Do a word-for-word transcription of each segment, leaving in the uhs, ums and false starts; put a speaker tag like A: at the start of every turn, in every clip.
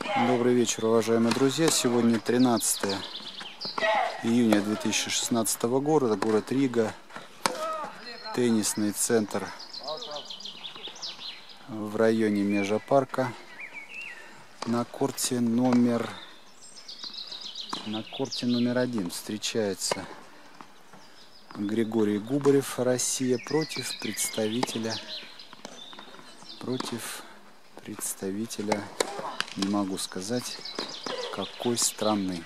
A: Добрый вечер, уважаемые друзья. Сегодня тринадцатое июня две тысячи шестнадцатого года, город Рига, теннисный центр в районе Межапарка. На корте номер на корте номер один встречается Григорий Губарев, Россия, против представителя против представителя не могу сказать какой страны.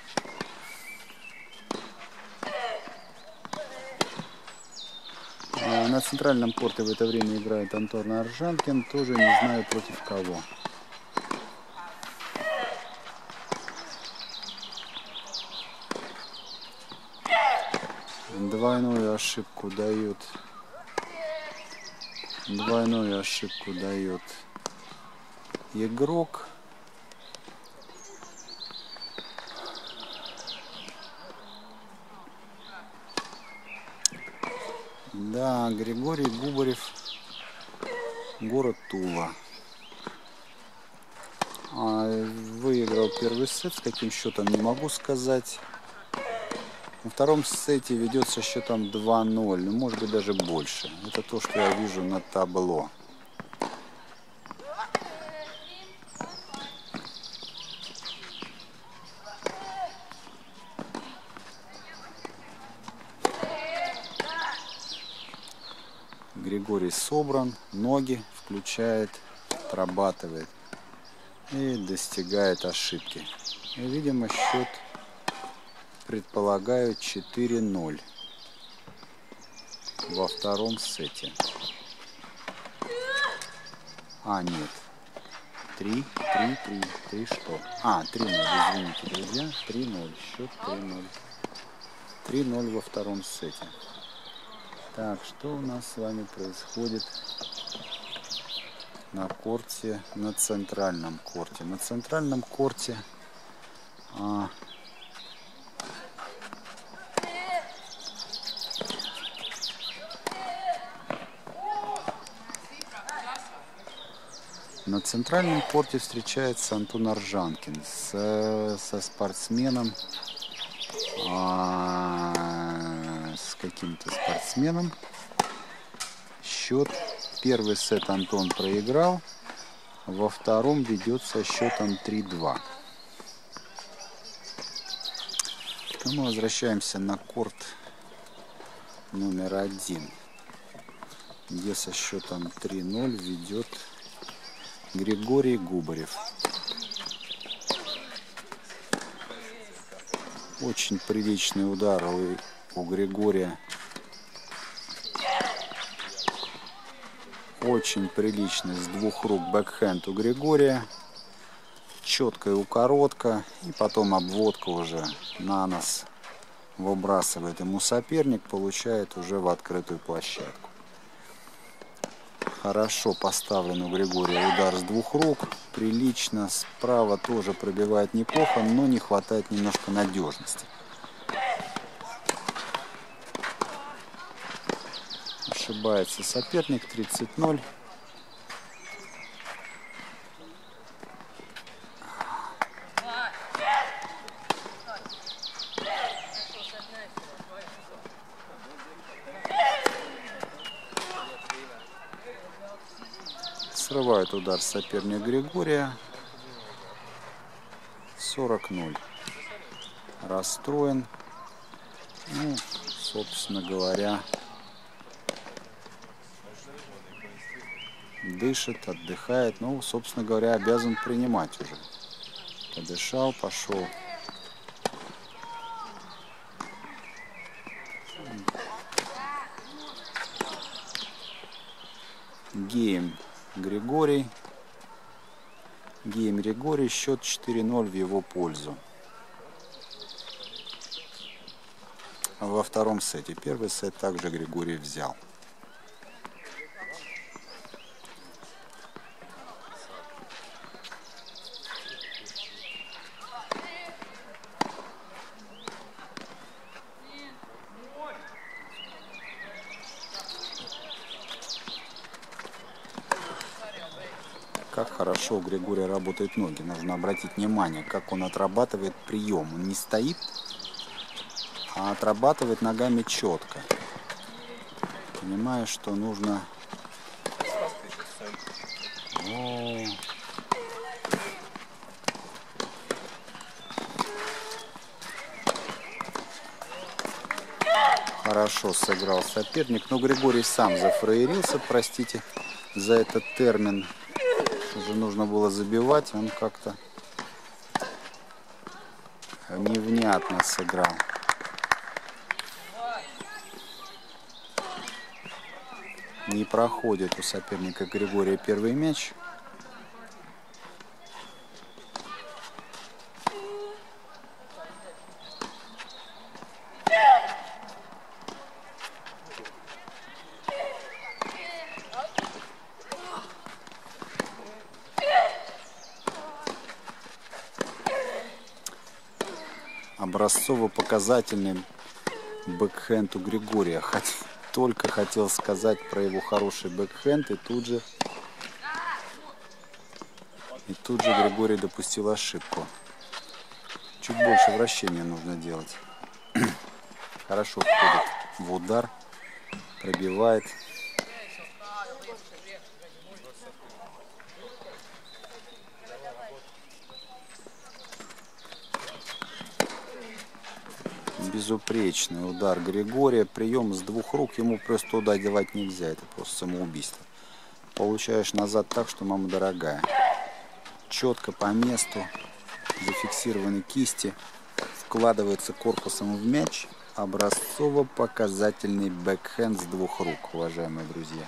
A: На центральном корте в это время играет Антон Аржанкин, тоже не знаю против кого. Двойную ошибку дает. Двойную ошибку дает игрок. Да, Григорий Губарев, город Тула. Выиграл первый сет, с каким счетом не могу сказать. Во втором сете ведет со счетом два ноль, ну, может быть даже больше. Это то, что я вижу на табло. Григорий собран, ноги включает, отрабатывает и достигает ошибки. И, видимо, счет предполагаю четыре ноль во втором сете. А, нет. три, три, три, три что? А, три ноль, извините, друзья. три ноль, счет три ноль. три ноль во втором сете. Так, что у нас с вами происходит на корте, на центральном корте? На центральном корте а, на центральном корте встречается Антон Аржанкин с, со спортсменом, а, с каким-то спортсменом. Счет. Первый сет Антон проиграл, во втором ведет со счетом три два. Мы возвращаемся на корт номер один, где со счетом три ноль ведет Григорий Губарев. Очень приличный удар у, у Григория. Очень приличный с двух рук бэкхенд у Григория. Четкая укоротка. И потом обводка уже на нос выбрасывает ему соперник. Получает уже в открытую площадку. Хорошо поставлен у Григория удар с двух рук. Прилично. Справа тоже пробивает неплохо, но не хватает немножко надежности. Ошибается соперник. тридцать ноль. Срывает удар соперник Григория. сорок ноль. Расстроен. Ну, собственно говоря, дышит, отдыхает. Ну, собственно говоря, обязан принимать уже. Подышал, пошел. Гейм Григорий. Гейм Григорий. Счет четыре ноль в его пользу. Во втором сете. Первый сет также Григорий взял. Как хорошо у Григория работают ноги. Нужно обратить внимание, как он отрабатывает прием. Он не стоит, а отрабатывает ногами четко. Понимая, что нужно... О. Хорошо сыграл соперник, но Григорий сам зафраерился, простите за этот термин. Уже нужно было забивать, он как-то невнятно сыграл. Не проходит у соперника Григория первый мяч. Образцово-показательный бэкхенд у Григория. Хотя, только хотел сказать про его хороший бэкхенд, и тут же и тут же Григорий допустил ошибку. Чуть больше вращения нужно делать. Хорошо входит в удар, пробивает. Безупречный удар Григория. Прием с двух рук. Ему просто туда девать нельзя. Это просто самоубийство. Получаешь назад так, что мама дорогая. Четко по месту. Зафиксированы кисти. Вкладывается корпусом в мяч. Образцово-показательный бэкхенд с двух рук, уважаемые друзья.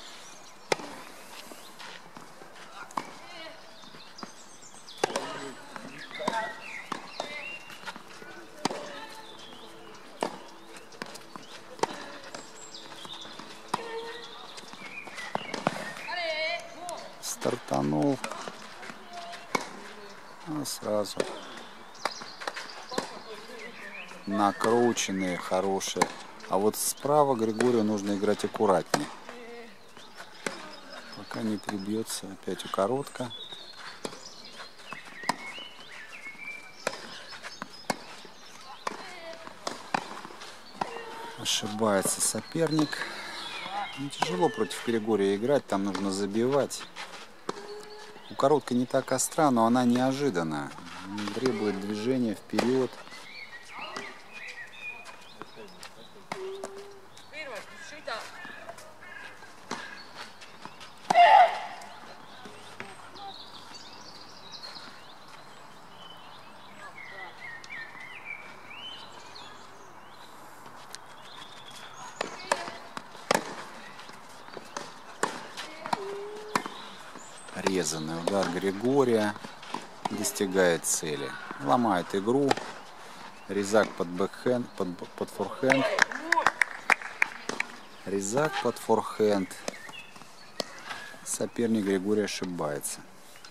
A: Стартанул, а сразу накрученные, хорошие. А вот справа Григорию нужно играть аккуратнее. Пока не прибьется опять у коротко. Ошибается соперник. Ну, тяжело против Григория играть, там нужно забивать. У коротка не так остра, но она неожиданная. Требует движения вперед. Резанный удар Григория достигает цели. Ломает игру. Резак под бэкхенд, под, под форхенд. Резак под форхенд. Соперник Григория ошибается.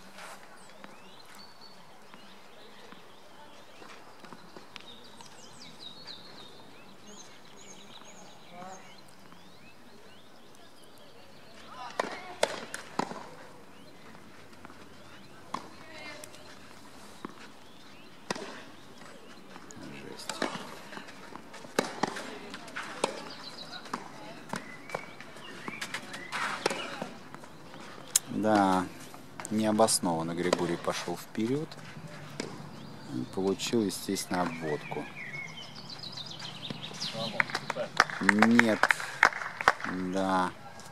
A: Да, необоснованно Григорий пошел вперед и получил, естественно, обводку. Нет, да,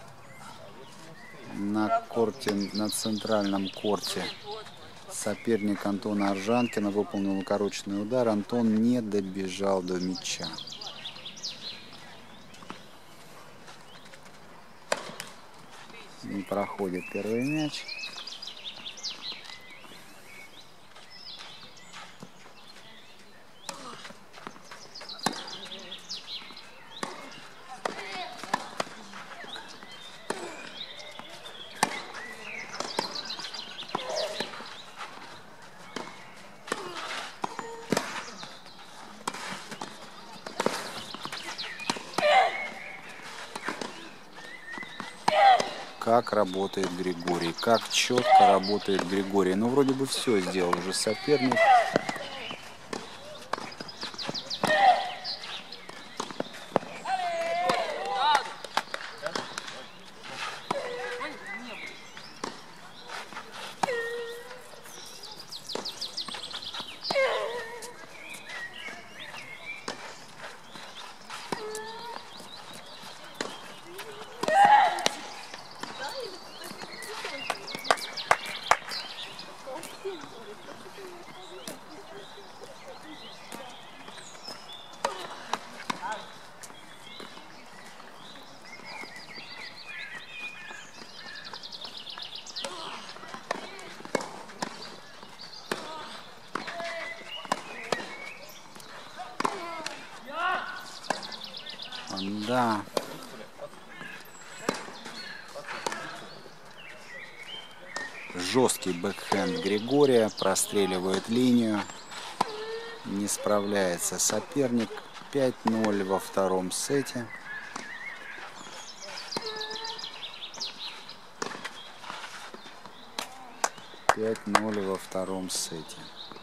A: на корте, на центральном корте соперник Антона Аржанкина выполнил укороченный удар. Антон не добежал до мяча. Не проходит первый мяч. как работает Григорий, как четко работает Григорий. Ну, вроде бы все сделал уже соперник. Да. Жесткий бэкхенд Григория, простреливает линию, не справляется соперник. пять ноль во втором сете. пять ноль во втором сете.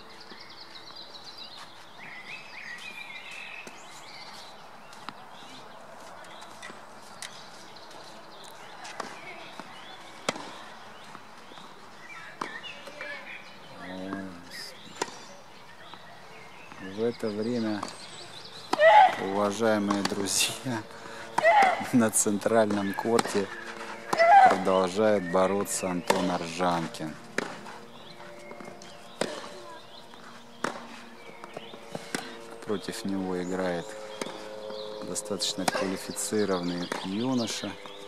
A: В это время, уважаемые друзья, на центральном корте продолжает бороться Антон Аржанкин. Против него играет достаточно квалифицированный юноша.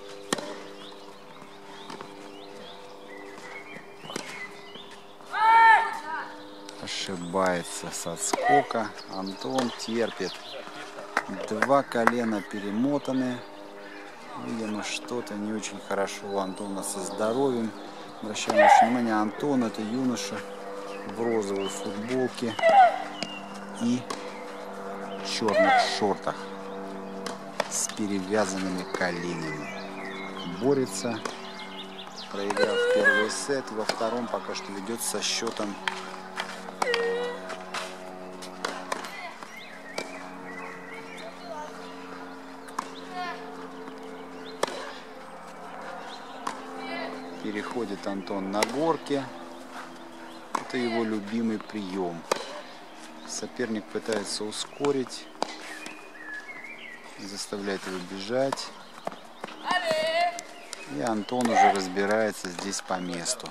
A: Ошибается с отскока. Антон терпит. Два колена перемотаны. Видимо, что-то не очень хорошо у Антона со здоровьем. Обращаем ваше внимание, Антон — это юноша в розовой футболке и черных шортах с перевязанными коленями. Борется, проиграв первый сет, во втором пока что ведет со счетом переходит Антон на горке. Это его любимый прием. Соперник пытается ускорить, заставляет его бежать. И Антон уже разбирается здесь по месту.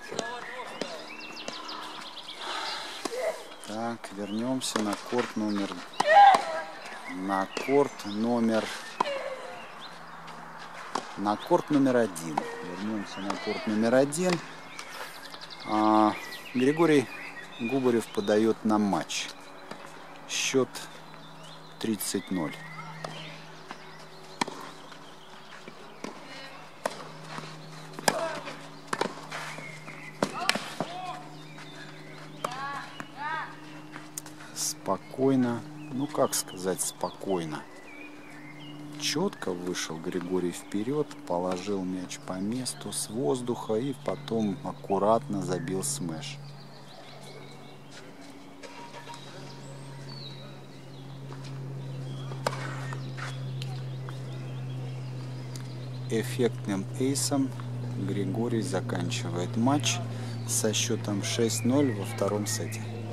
A: Так, вернемся на корт номер на корт номер на корт номер один. Вернемся на корт номер один. А, Григорий Губарев подает на матч. Счет тридцать ноль. Спокойно, ну как сказать спокойно. Четко вышел Григорий вперед, положил мяч по месту с воздуха и потом аккуратно забил смеш. Эффектным эйсом Григорий заканчивает матч со счетом шесть ноль во втором сете.